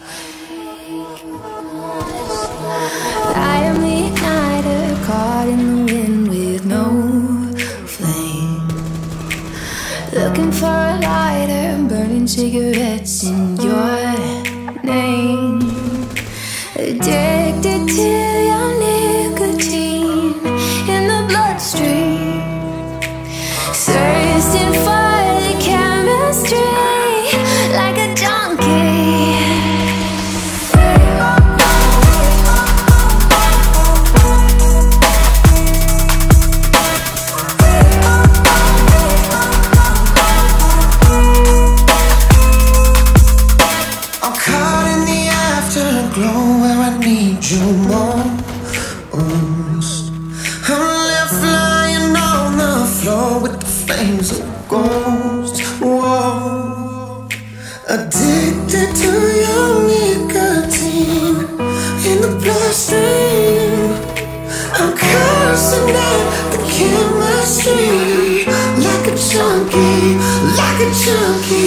I am the igniter, caught in the wind with no flame. Looking for a lighter, burning cigarettes in your name. Addicted to your nicotine in the bloodstream, thirsting for the chemistry like a junkie. Glow where I need you most. I'm left flying on the floor with the flames of ghosts. Whoa, addicted to your nicotine in the bloodstream. I'm cursing at the chemistry like a junkie, like a junkie.